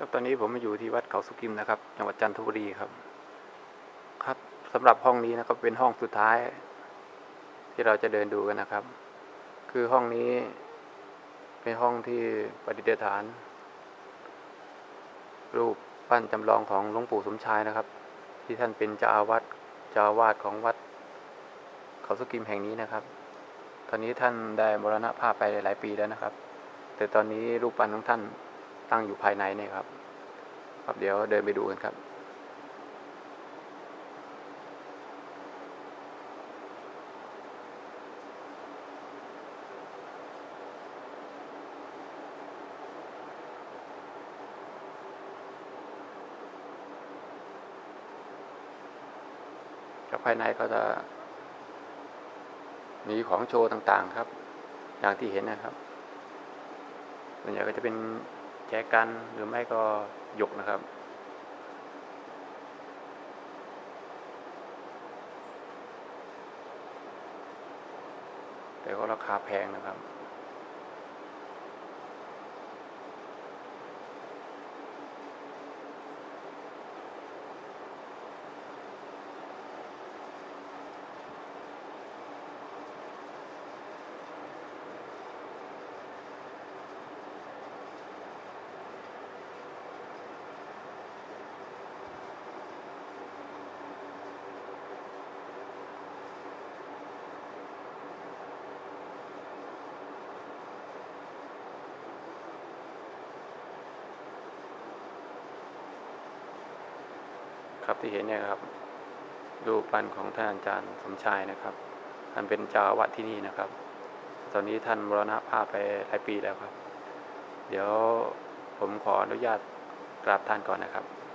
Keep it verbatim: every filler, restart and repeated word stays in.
ครับตอนนี้ผมมาอยู่ที่วัดเขาสุกิมนะครับจังหวัดจันทบุรีครับครับสำหรับห้องนี้นะครับเป็นห้องสุดท้ายที่เราจะเดินดูกันนะครับคือห้องนี้เป็นห้องที่ประดิษฐานรูปปั้นจำลองของหลวงปู่สมชายนะครับที่ท่านเป็นเจ้าอาวาสเจ้าอาวาสของวัดเขาสุกิมแห่งนี้นะครับตอนนี้ท่านได้มรณภาพไปหลายปีแล้วนะครับแต่ตอนนี้รูปปั้นของท่านตั้งอยู่ภายในเนี่ยครับครับเดี๋ยวเดินไปดูกันครับจากภายในก็จะมีของโชว์ต่างๆครับอย่างที่เห็นนะครับส่วนใหญ่ก็จะเป็นแจกันหรือไม่ก็หยกนะครับแต่ก็ราคาแพงนะครับครับที่เห็นเนี่ยครับรูปปั้นของท่านอาจารย์สมชายนะครับท่านเป็นเจ้าอาวาสที่นี่นะครับตอนนี้ท่านมรณภาพไปหลายปีแล้วครับเดี๋ยวผมขออนุญาตกราบท่านก่อนนะครับ